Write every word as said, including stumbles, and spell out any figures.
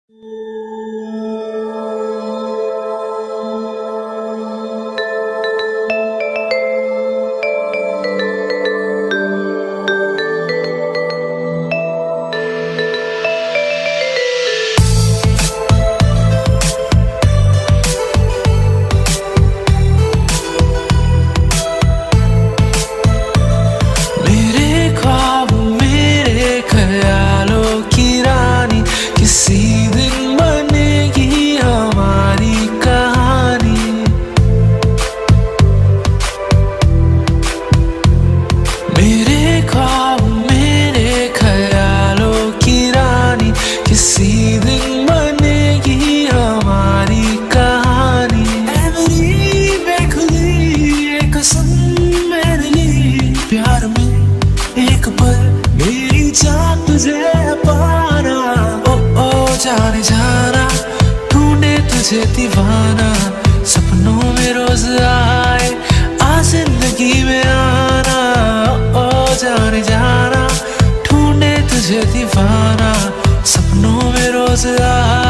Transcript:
जाने जाना ढूंढे तुझे दीवाना, सपनों में रोज आए आ जिंदगी में आना। ओ जाने जाना ढूंढे तुझे दीवाना, सपनों में रोज आए।